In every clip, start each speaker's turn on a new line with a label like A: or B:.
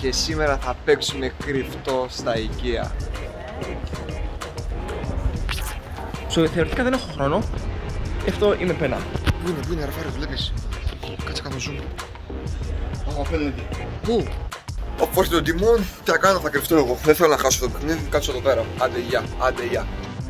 A: και σήμερα θα παίξουμε κρυφτό στα IKEA.
B: Θεωρητικά δεν έχω χρόνο, γι' αυτό είμαι πένα.
A: Πού είναι Ραφάρη, βλέπεις? Κάτσε κάνω zoom.
C: Απέναντι.
A: Πού? Όπως τον τιμόν, τι θα κάνω, θα κρυφτώ εγώ. Δεν θέλω να χάσω το παιχνίδι, κάτσω εδώ πέρα. Άντε γεια, άντε γεια.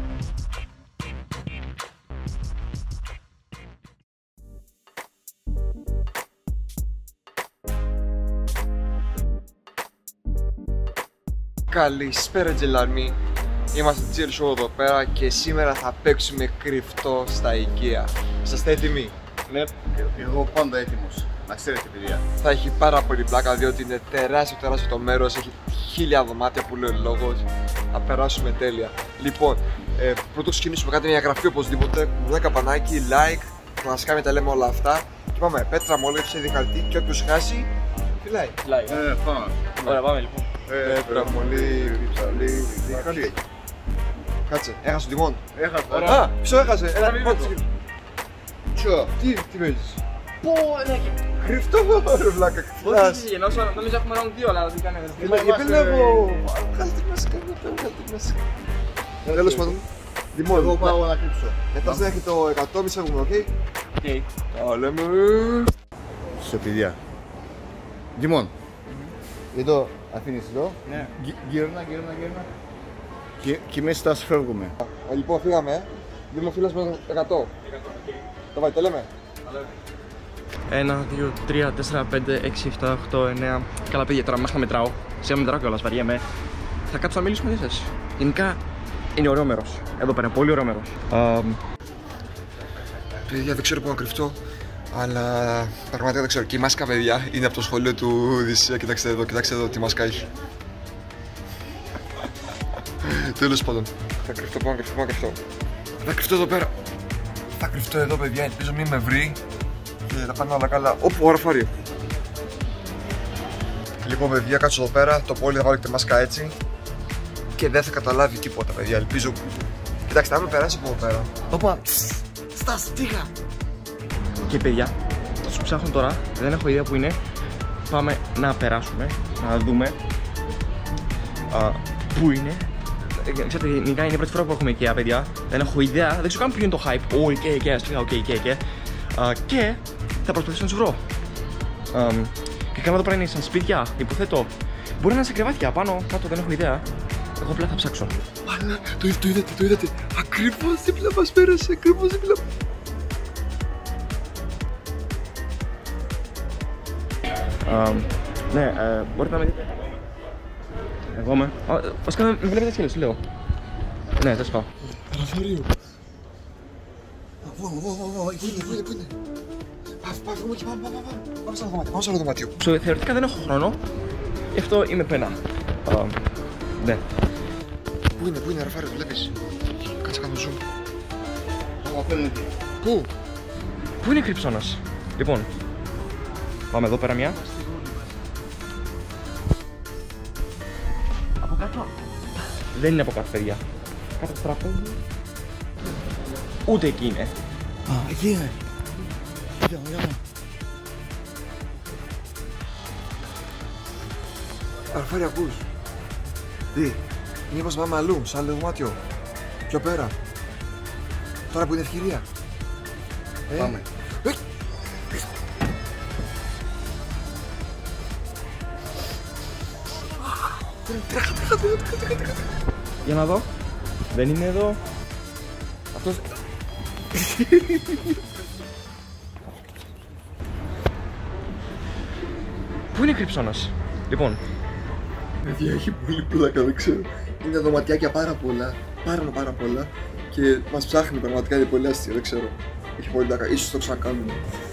A: Καλησπέρα Τζελαρμί. Είμαστε Chill Show εδώ πέρα και σήμερα θα παίξουμε κρυφτό στα IKEA. Είσαστε έτοιμοι?
C: Ναι, εγώ πάντα έτοιμος. Να ξέρετε, παιδιά.
A: Θα έχει πάρα πολύ πλάκα διότι είναι τεράστιο το μέρος. Έχει 1000 δωμάτια που λέει ο λόγος. Θα περάσουμε τέλεια. Λοιπόν, πρωτού ξεκινήσουμε, κάντε μια εγγραφή οπωσδήποτε. Κουμπλέ καμπανάκι, like, να σκάμε τα λέμε όλα αυτά. Και πάμε, πέτρα μόλιψε, διχαρτή και όποιος χάσει, φυλάει.
C: Πάμε.
B: Ωραία, πάμε λοιπόν.
A: Πέτρα μολύβι, διχαρτή. Κάτσε, έχασε το τιμόν.
C: Έχασα.
A: Α, ποιο έχασε, έλα πρώτο.
C: Ποιο?
A: Τι παίζεις?
B: Πω, ναι,
A: Κρυφτό ρε βλάκα, ξυπνάς.
B: όχι, νομίζω έχουμε round 2, αλλά δεν κάνει.
A: Επιλέγω. Βγάλε τη μάσκα, βγάλε τη μάσκα. Τέλος πάντων.
C: Εγώ
A: Δημόν,
C: πάω να κρύψω.
A: μετά δεν έχει το 100, μη σε έχουμε, οκ?
B: Okay.
A: Τα λέμε.
C: Σε παιδιά. Δημόν. Εδώ, αφήνεις εδώ.
B: Ναι.
C: Γύρνα. Και μέσα θα σφεύγουμε.
A: Λοιπόν, φύγαμε. Δημοφίλας με 100. Το βάλει, το λέμε.
B: 1, 2, 3, 4, 5, 6, 7, 8, 9. Καλά, παιδιά, τώρα μάχα μετράω. Σιγά μετράω κιόλας, βαριέμαι. Θα κάτσω να μιλήσουμε μαζί σας. Γενικά είναι ωραίο μέρος. Εδώ πέρα, πολύ ωραίο μέρος.
A: Παιδιά, δεν ξέρω πού να κρυφτώ. Αλλά πραγματικά δεν ξέρω. Και η μάσκα, παιδιά, είναι από το σχολείο του Οδυσσέα. Κοιτάξτε εδώ τι μάσκα έχει. Τέλος πάντων. Θα κρυφτώ, πάω να κρυφτώ. Θα κρυφτώ εδώ πέρα. Θα κρυφτώ εδώ, παιδιά. Ελπίζω μην με βρει. Και θα πάνε όλα καλά. Όπου, ώρα φάρει. Λοιπόν, παιδιά, κάτσω εδώ πέρα. Το πόλι θα βάλω και τη μάσκα έτσι. Και δεν θα καταλάβει τίποτα, παιδιά. Ελπίζω. Κοιτάξτε, αν με περάσει από εδώ πέρα. Όπα. Στάση, τίγα.
B: Και παιδιά, θα τους ψάχνω τώρα. Δεν έχω ιδέα που είναι. Πάμε να περάσουμε, να δούμε πού είναι. Ξέρετε, γενικά είναι η πρώτη φορά που έχουμε IKEA, παιδιά. Δεν έχω ιδέα, δεν ξέρω καν ποιο είναι το hype. Ω, IKEA, IKEA. Και θα προσπαθήσω να τους βρω. Και κάνω εδώ πέρα είναι σαν σπίτια, υποθέτω. Μπορεί να είναι σε κρεβάτια πάνω, κάτω, δεν έχω ιδέα. Εγώ απλά θα ψάξω.
A: Μάνα, το είδατε. Ακριβώς δίπλα μας πέρασε, ακριβώς δίπλα.
B: Ναι, μπορείτε να με δείτε. Εγώ είμαι. Βασικά με βλέπετε έτσι κι λέω. Ναι, θα σπάω.
A: Ραφαρίου. Πού είναι. Πάμε εκεί, πάμε σε άλλο δωμάτιο.
B: Θεωρητικά δεν έχω χρόνο, γι' αυτό είμαι πένα. Ναι.
A: Πού είναι Ραφαρίου, βλέπεις? Κάτσε κάνω zoom.
C: Απέναντι.
B: Πού είναι η κρυψώνας? Λοιπόν, πάμε εδώ πέρα μια. Από κάτω. Δεν είναι από κάτω, παιδιά. Κάτω το τραπέζι. Ούτε εκεί είναι.
C: Α, εκεί είναι. Για.
A: Ραφάρη, ακούς? Τι? Μήπως πάμε αλλού, σε άλλο δωμάτιο? Πιο πέρα. Τώρα που είναι ευκαιρία.
C: Πάμε.
B: Για να δω. Δεν είναι εδώ. Αυτός... Πού είναι η κρυψώνας? Λοιπόν,
A: Παιδιά, έχει πολύ πλάκα, δεν ξέρω. Είναι δωματιάκια πάρα πολλά. Πάρα πολλά. Και μας ψάχνει πραγματικά, είναι πολύ αστείο, δεν ξέρω. Έχει πολύ πλάκα, ίσως το ξανακάνουμε.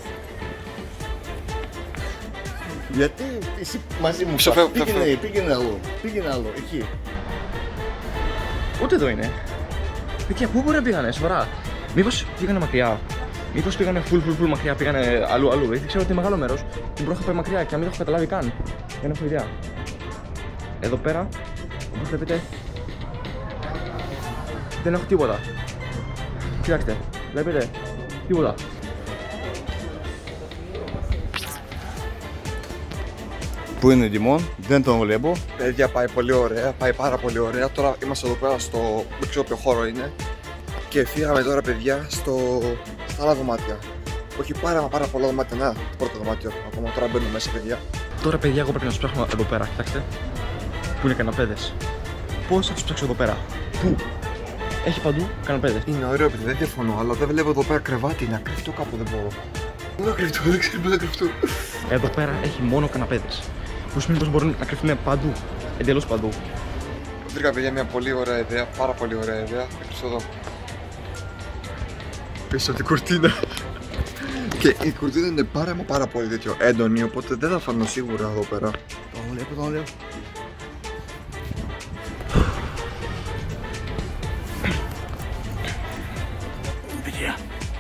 C: Γιατί εσύ μαζί μου
A: Φεύγω.
C: πήγαινε άλλο, εκεί.
B: ούτε εδώ είναι. Παιδιά, πού μπορεί να πήγανε, σοβαρά? Μήπως πήγανε μακριά? Μήπως πήγανε full μακριά, πήγανε αλλού? Δεν ξέρω ότι είναι μεγάλο μέρος. Την πρώτα πάει μακριά και να μην το έχω καταλάβει καν. Δεν έχω ιδέα. Εδώ πέρα, όπως βλέπετε, δεν έχω τίποτα. Κοιτάξτε, βλέπετε, τίποτα.
C: Πού είναι ο Ντιμόν, δεν τον βλέπω.
A: Παιδιά, πάει πολύ ωραία, πάει πάρα πολύ ωραία. Τώρα είμαστε εδώ πέρα στο, δεν ξέρω ποιο χώρο είναι. Και φύγαμε τώρα, παιδιά, στα άλλα δωμάτια. Που έχει πάρα πολλά δωμάτια. Να, το πρώτο δωμάτιο. Ακόμα τώρα μπαίνουμε μέσα, παιδιά.
B: Τώρα, παιδιά, εγώ πρέπει να του ψάχνω εδώ πέρα. Κοιτάξτε. Πού είναι καναπέδες. Πώς θα τους ψάξω εδώ πέρα. Πού. Έχει παντού καναπέδες.
A: Είναι ωραίο, επειδή δεν διαφωνώ, αλλά δεν βλέπω εδώ πέρα κρεβάτι. Να κρυφτώ κάπου δεν μπορώ. Πού να κρυφτώ, δεν ξέρω πού να κρυφτώ.
B: Εδώ πέρα έχει μόνο καναπέδες. Που σημαίνει πως μπορούν να κρυφτούν παντού. Εντελώς παντού.
A: Βρήκα, παιδιά, μια πολύ ωραία ιδέα. Πάρα πολύ ωραία ιδέα. Θα κρυφτώ εδώ. Πίσω από την κουρτίνα. Και η κουρτίνα είναι πάρα πολύ τέτοιο έντονη, οπότε δεν θα φανώ σίγουρα εδώ πέρα.
C: Τον λέω. Παιδιά.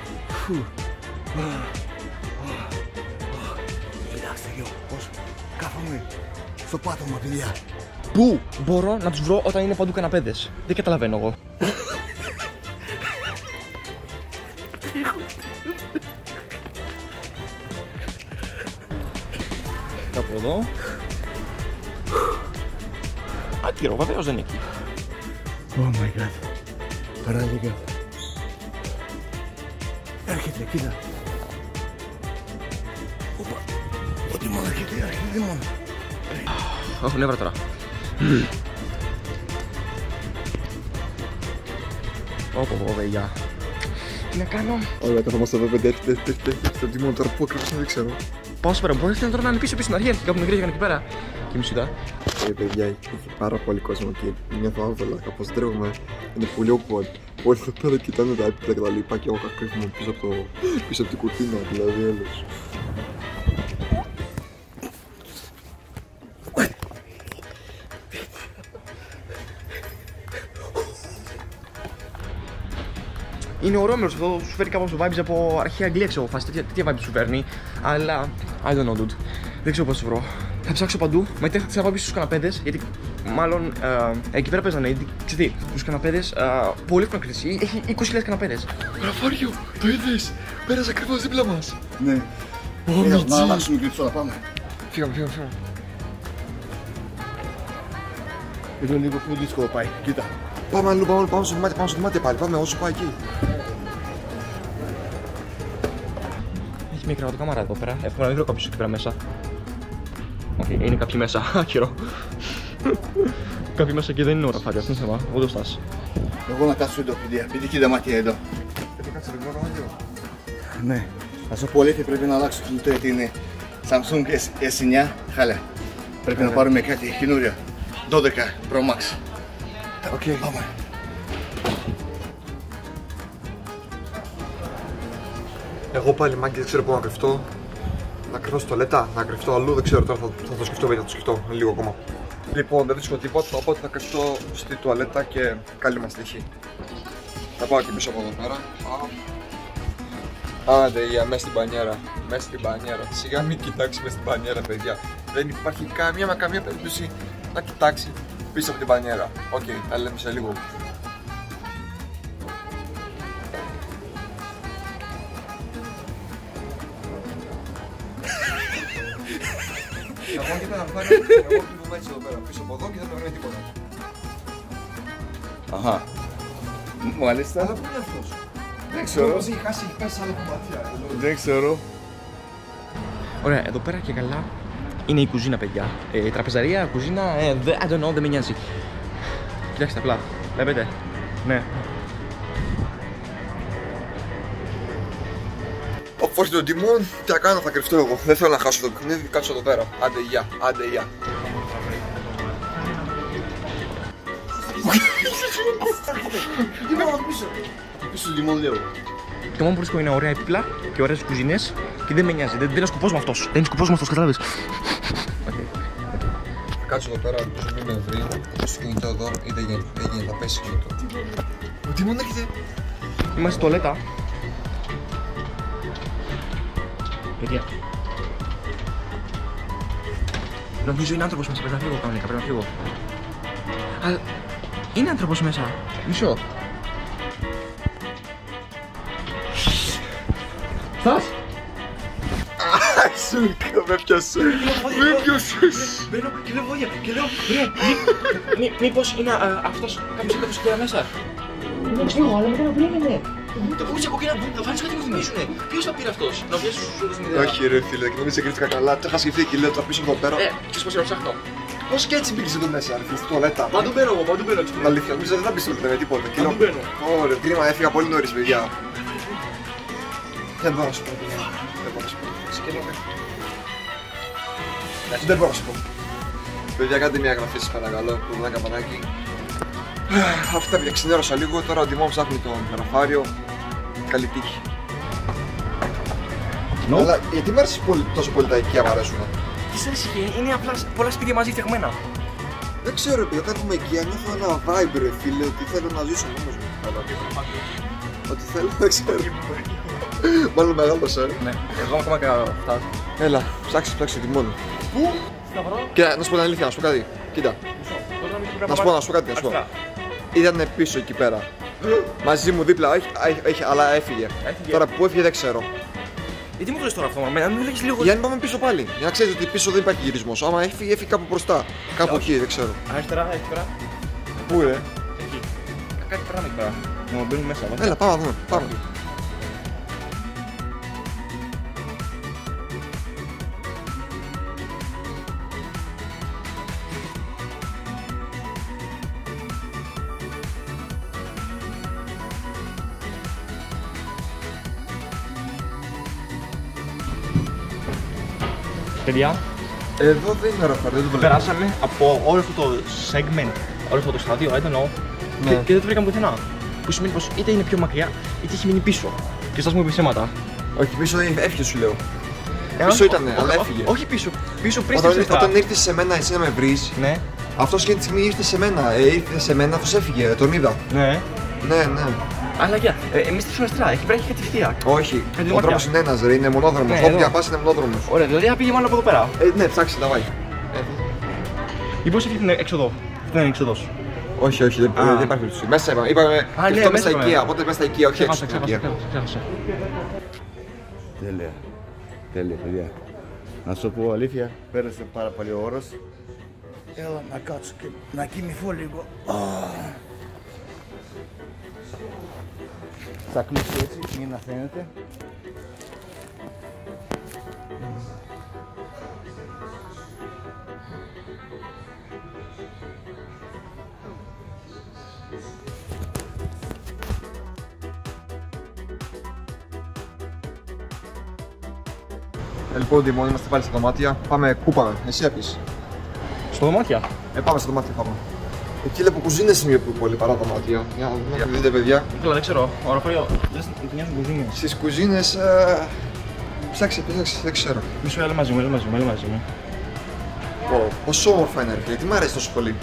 C: Κοιτάξτε εδώ, πώς κάθομαι στο πάτωμα, παιδιά.
B: Πού μπορώ να τους βρω όταν είναι παντού καναπέδες. Δεν καταλαβαίνω εγώ. Κάπου εδώ. Άκυρο, βεβαίως δεν είναι εκεί.
C: Oh my god. Παράλογα. Έρχεται, κοίτα. Οπα. Ο Ντιμόν έρχεται, Ντιμόν.
B: Έχω νεύρα τώρα. Ωπω, παιδιά. Τι να κάνω.
A: Ωραία, καθόμαστε εδώ, παιδιά, έρχεται το Ντιμόν τώρα που ακριβώς δεν ξέρω.
B: Πάω σπέρα, μπορείς να τώρα να είναι πίσω στην αρχή, έρχεται κάπου μικρή εκεί πέρα. Και μισή είδα.
A: Παιδιά, έχει πάρα πολύ κόσμο και νιώθω άβολα, κάπως τρέχουμε. Είναι πολύ awkward. Όλοι εδώ πέρα κοιτάνε τα έπιπλα και τα λοιπά και εγώ κρύβομαι πίσω από την κουρτίνα, δηλαδή έλος.
B: Είναι ο Ρόμερος αυτό, σου φέρει κάπως vibes από αρχαία Αγγλία, ξέρω φάση, τέτοια vibes σου φέρνει. Αλλά, I don't know, dude. Δεν ξέρω πώς το βρω. Θα ψάξω παντού, μετά θα πάω πίσω στους καναπέδες, γιατί μάλλον εκεί πέρα παίζανε, ξέρετε, στους καναπέδες, πολύ εύκολα κρυφτεί, έχει 20.000 καναπέδες.
A: Ραφάριο, το είδες, πέρασε ακριβώς δίπλα μας.
C: Ναι. Να αλλάξουμε και τώρα, πάμε.
A: Φύγαμε.
C: Εδώ λίγο πιο δύσκολο πάει, κοίτα.
A: Πάμε αλλού, πάμε στο δωμάτιο πάλι, πάμε όσο πάει εκεί.
B: Έχει μια κρεβατοκάμαρα εδώ πέρα, εύκολα να μην βρω κάποιος εκεί πέρα μέσα. Οκ, είναι κάποιοι μέσα, άκυρο. Κάποιοι μέσα και δεν είναι ο Ραφάριος, δεν είναι θέμα, εγώ το στάς.
C: Εγώ να κάτσω εδώ, παιδιά, πηδική δωμάτια εδώ.
A: Κάτσε λίγο δωμάτιο.
C: Ναι. Να σου πω αλήθεια, πρέπει να αλλάξω κινητό γιατί είναι Samsung S9, χάλια. Πρέπει να πάρουμε κάτι καινούριο. 12 Pro Max.
A: Οκ.
C: Πάμε.
A: Εγώ πάλι μάγκη δεν ξέρω πού να κρυφτώ. Να κρυφτώ στο τουαλέτα, να κρυφτώ αλλού, δεν ξέρω τώρα, θα το σκεφτώ, θα το σκεφτώ λίγο ακόμα. Λοιπόν, δεν βρίσκω τίποτα, οπότε θα κρυφτώ στη τουαλέτα και καλή μας τύχη. Θα πάω και πίσω από εδώ πέρα. Άντε, για μέσα στην μπανιέρα. Μέσα στην μπανιέρα. Σιγά μην κοιτάξει μέσα στην μπανιέρα, παιδιά. Δεν υπάρχει καμία περίπτωση να κοιτάξει πίσω από την μπανιέρα. Οκ, τα λέμε σε λίγο. Εγώ κοίτα να πάρω, εγώ κρύβομαι έτσι εδώ πέρα, πίσω από εδώ και δεν με βρει τίποτα.
C: Αχα. Μάλιστα.
A: Αλλά πού είναι αυτός?
C: Δεν ξέρω.
A: Έχει χάσει, έχει πέσει σε άλλα κομμάτια.
C: Δεν ξέρω.
B: Ωραία, εδώ πέρα και καλά είναι η κουζίνα, παιδιά. Η τραπεζαρία, κουζίνα, I don't know, δεν με νοιάζει. Κοιτάξτε απλά, βλέπετε. Ναι.
A: Όπως τον Ντιμόν, τι θα κάνω, θα κρυφτώ εγώ. Δεν θέλω να χάσω το παιχνίδι, κάτσω εδώ πέρα. Άντε γεια, άντε γεια.
C: Είναι από πίσω. Πίσω του Ντιμόν λέω.
B: Το μόνο που βρίσκω είναι ωραία έπιπλα και ωραίες κουζίνες και δεν με νοιάζει. Δεν είναι σκοπός με αυτός. Δεν είναι σκοπός με αυτός, κατάλαβες.
A: Κάτσω εδώ πέρα, ελπίζω μην με βρει. Στο κινητό εδώ ή δεν γίνεται, θα πέσει κινητό. Ο Ντιμόν έρχεται.
B: Είμαστε στο τουαλέτα. Παιδιά. Νομίζω είναι άνθρωπος μέσα, πρέπει να φύγω κανονικά, πρέπει να φύγω. Αλλά είναι άνθρωπος μέσα. Μισό. Στας!
A: Με πιάσε.
B: Μπαίνω και λέω βόδια και λέω μήπως είναι αυτός κάποιος άνθρωπος εκεί μέσα. Δεν ξέρω, αλλά μετά να βρήκανε. Το πούτσα κοκκίνα θα φάνεις κάτι να θυμίσουνε. Ποιος θα πήρε αυτός, να βγες σου την ιδέα.
A: Όχι ρε φίλε, και νομίζω κρύφτηκα καλά. Το είχα σκεφτεί και λέω το αφήσω εδώ πέρα.
B: Ξέρεις πώς είναι ψάχνω.
A: Πώς και έτσι μπήκες εδώ μέσα, ρε φίλε, στην τουαλέτα.
B: Παντού μπαίνω εγώ, παντού μπαίνω.
A: Αλήθεια, νομίζω δεν θα μπεις ούτε με τίποτα.
B: Παντού μπαίνω.
A: Ωραία, κρίμα, έφυγα πολύ νωρίς, παιδιά. Δεν μπορώ να σου πω. Δεν μπορώ να σου πω. Παιδιά, κάντε μια εγγραφή σας παρακαλώ, που ένα καμπανάκι. Αυτά παιδιά, ξενέρωσα λίγο, τώρα ο Ντιμόν ψάχνει τον γραφάριο. Καλή τύχη. Αλλά γιατί μ' άρεσε τόσο πολύ τα οικεία, μ' αρέσουν.
B: Τι σ' αρέσει, είναι απλά πολλά σπίτια μαζί φτιαγμένα.
A: Δεν ξέρω, παιδιά, όταν είμαι οικεία νιώθω ένα vibe ρε φίλε, ότι θέλω να ζήσω μόνος μου. Ότι θέλω, δεν ξέρω. Μάλλον μεγάλωσα.
B: Ναι, εγώ ακόμα και αυτά.
A: Έλα, ψάξε Ντιμόν.
B: Πού? Σταυρό.
A: Και να σου πω την αλήθεια, να σου πω κάτι. Κοίτα. Να σου πω κάτι, να σου πω. Ήταν πίσω εκεί πέρα. Μαζί μου δίπλα, αλλά έφυγε. Τώρα που έφυγε δεν ξέρω.
B: Γιατί μου το λες τώρα αυτό, να μην λέγεις λίγο.
A: Για να πάμε πίσω πάλι. Για να ξέρεις ότι πίσω δεν υπάρχει γυρισμός. Άμα έφυγε κάπου μπροστά. Κάπου εκεί, δεν ξέρω.
B: Αριστερά.
A: Πού ρε?
B: Εκεί. Κάτι πράγμα εκεί πέρα. Να μπαίνουν μέσα.
A: Έλα, πάμε να δούμε. Πάμε.
B: Παιδιά,
A: εδώ δεν είναι γραφάριο, δεν το βλέπω.
B: περάσαμε από όλο αυτό το segment, όλο αυτό το στάδιο, I don't know, και δεν το βρήκαμε πουθενά. Που σημαίνει πως είτε είναι πιο μακριά, είτε έχει μείνει πίσω. Και σας μου είπε ψέματα.
A: Όχι, πίσω δεν έφυγε, σου λέω. Πίσω ήτανε, αλλά έφυγε.
B: Όχι πίσω, πίσω πριν στην
A: Όταν ήρθες σε μένα, εσύ να με βρεις,
B: ναι.
A: αυτός και τη στιγμή ήρθε σε μένα. Ήρθε σε μένα, αυτός έφυγε, τον είδα.
B: Ναι.
A: Ναι.
B: Αλλά για, εμείς τη στρά, εκεί πέρα έχει κατευθεία.
A: Όχι, ο δρόμος είναι ένας ρε, είναι μονόδρομος.
B: Ναι,
A: Όποια πας είναι μονόδρομος.
B: Ωραία, δηλαδή θα πήγε μάλλον από εδώ πέρα.
A: Ναι, ψάξε, давай.
B: Ή πώς έχει την έξοδο, δεν είναι έξοδος.
A: Όχι, δεν υπάρχει περίπτωση. Μέσα είπαμε, μέσα στα οικεία, οπότε μέσα στα οικεία, όχι έξω στα οικεία.
C: Τέλεια, παιδιά. Να σου πω αλήθεια, πέρασε πάρα πολύ ο ώρας. Έλα να κάτσω και να κοιμηθώ λίγο. Θα κλείσω έτσι, μην αφαίνεται.
A: Λοιπόν, Ντιμόν, είμαστε πάλι στα δωμάτια. Πάμε, πού πάμε, εσύ έπεις.
B: Στο δωμάτια.
A: Πάμε στα δωμάτια, πάμε. Εκεί λέω που κουζίνες είναι πιο πολύ παρά δωμάτια. Για να δείτε, παιδιά.
B: Καλά, δεν ξέρω. Ο Ραφάριο, δεν νοιάζουν κουζίνες.
A: Στις κουζίνες. Ψάξε, δεν ξέρω.
B: Μισό, έλα μαζί μου.
A: Πόσο όμορφα είναι, γιατί μ' αρέσει τόσο πολύ.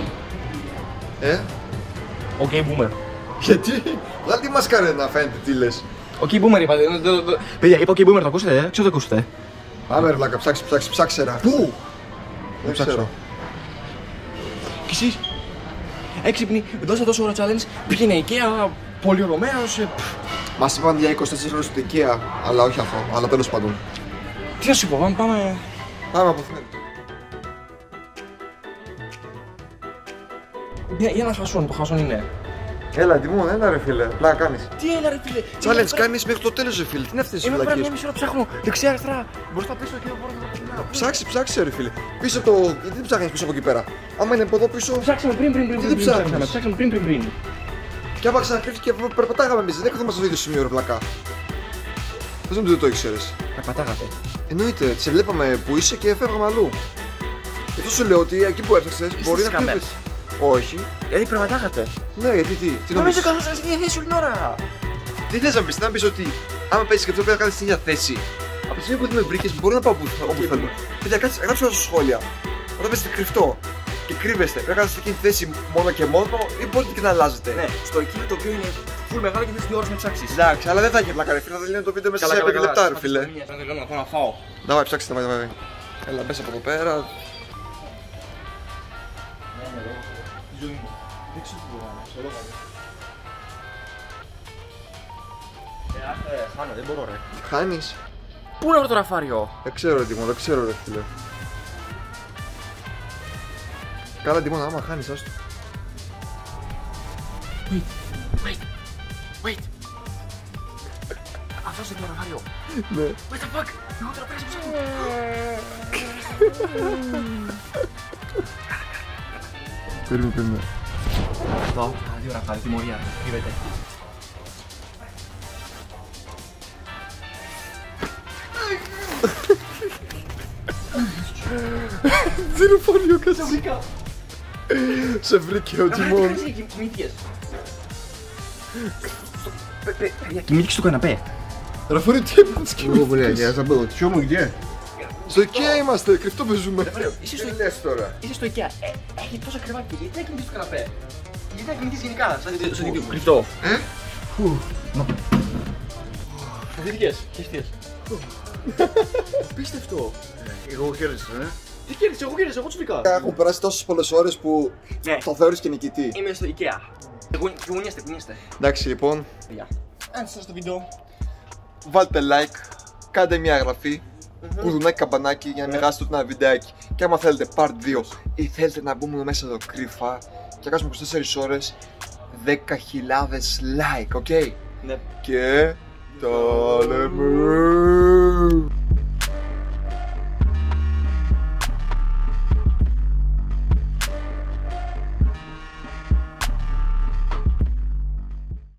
B: Οκ, boomer.
A: Γιατί, βγάλε τη μασκάρα να φαίνεται τι λες.
B: Οκ, boomer είπα. Παιδιά, είπα οκ, boomer, το ακούσατε, ξέρω το ακούσατε.
A: Πάμε ρε βλάκα, ψάξε ρε. Πού? Δεν ξέρω.
B: Κι εσείς, έξυπνοι, δώσα τόσο ώρα challenge, πήγαινε IKEA, πολυρωμαίος.
A: Μας είπαν για 24 ώρες στο IKEA, αλλά όχι αυτό, αλλά τέλος πάντων.
B: Τι να σου πω, πάμε.
A: Πάμε από αυτό.
B: Για να χάσουν, το χάσουν είναι.
A: Έλα, Ντιμόν, έλα ρε φίλε, απλά κάνεις.
B: Τι έλα ρε φίλε.
A: Challenge κάνεις μέχρι το τέλος ρε φίλε, τι είναι αυτές οι
B: Είμαι πέρα μια
A: φυλακίες.
B: μισή ώρα ψάχνω, δεξιά αριστερά, μπροστά πίσω και μπορώ να το
A: Ψάξε ρε φίλε. Πίσω από το. Γιατί δεν ψάχνεις πίσω από εκεί πέρα. Άμα είναι από εδώ πίσω.
B: Ψάξαμε πριν.
A: δεν ψάχνεις?
B: Ψάξαμε πριν.
A: Και άμα ξανακρύψει και περπατάγαμε εμείς. Δεν καθόμαστε στο ίδιο σημείο ρε πλακά. Πες μου δεν το ήξερες.
B: Περπατάγατε.
A: Εννοείται, σε βλέπαμε που είσαι και φεύγαμε αλλού. Γι' αυτό σου λέω ότι εκεί που έφταξες μπορεί να κρύβεις. Όχι.
B: Γιατί περπατάγατε.
A: Ναι, γιατί τι
B: Νομίζω
A: νομίζεις.
B: καθόσατε στην ίδια θέση όλη την ώρα.
A: Τι θες να πεις ότι άμα παίζεις και αυτό πρέπει να κάνεις στην ίδια θέση. Από τη στιγμή που δεν με βρήκες μπορεί να πάω όπου θέλω. Παιδιά, γράψτε όλα στα σχόλια. Όταν παίζετε κρυφτό και κρύβεστε, πρέπει να κάνετε σε εκείνη τη θέση μόνο και μόνο ή μπορείτε και να αλλάζετε.
B: Ναι, στο εκείνο το οποίο είναι full μεγάλο και θες 2 ώρες να ψάξεις.
A: Εντάξει, αλλά δεν θα έχει πλάκα ρε φίλε, θα τελειώνει το βίντεο μέσα σε 5 λεπτά ρε φίλε.
B: Να πάω να φάω.
A: Давай, ψάξτε, давай. Έλα, μπες από εδώ πέρα.
B: Χάνω, δεν μπορώ ρε.
A: Χάνεις.
B: Πού να βρω το ραφάριο?
A: Δεν ξέρω, Τίμον, δεν ξέρω, ρε φίλε. Καλά, Τίμον, άμα χάνεις, άστο.
B: Wait. Αυτός είναι το ραφάριο.
A: Ναι.
B: What the fuck? Εγώ τώρα πέρασε πίσω.
A: Περίμενε.
B: Αυτό, δύο ραφάρια, τιμωρία. Κρύβεται.
A: Ζηροφόνιο, κάτσε. Σε βρήκε ο Τίμον.
B: Κοιμήθηκες. Κοιμήθηκες στο καναπέ.
A: Ραφάριο, τι έπαθες
C: Ого, блядь, я забыл. Чё мы где?
A: Στο IKEA είμαστε, κρυφτό παίζουμε.
B: Είσαι στο
C: Λες τώρα.
B: Είσαι στο IKEA. Έχει τόσα κρεβάτια. Γιατί να κοιμηθείς στο καναπέ? Γιατί να κοιμηθείς γενικά, σαν δίκτυο κρυφτό? Χαθήθηκες, χαίστηκες. Απίστευτο.
C: Εγώ χαίρεσα,
B: Τι κέρδισες, εγώ κέρδισα, εγώ τους βρήκα.
A: Έχουν περάσει τόσες πολλές ώρες που
B: Ναι.
A: το θεωρείς και νικητή.
B: Είμαι στο IKEA. Κουνιέστε.
A: Εντάξει, λοιπόν,
B: Αν σας το βίντεο.
A: βάλτε like, κάντε μια εγγραφή, κουδουνάκι καμπανάκι για να μην χάσετε ούτε ένα βιντεάκι. Και άμα θέλετε part 2 ή θέλετε να μπούμε μέσα εδώ κρύφα και να κάνουμε 24 ώρες 10.000 like, οκ?
B: Ναι.
A: Και τα λέμε.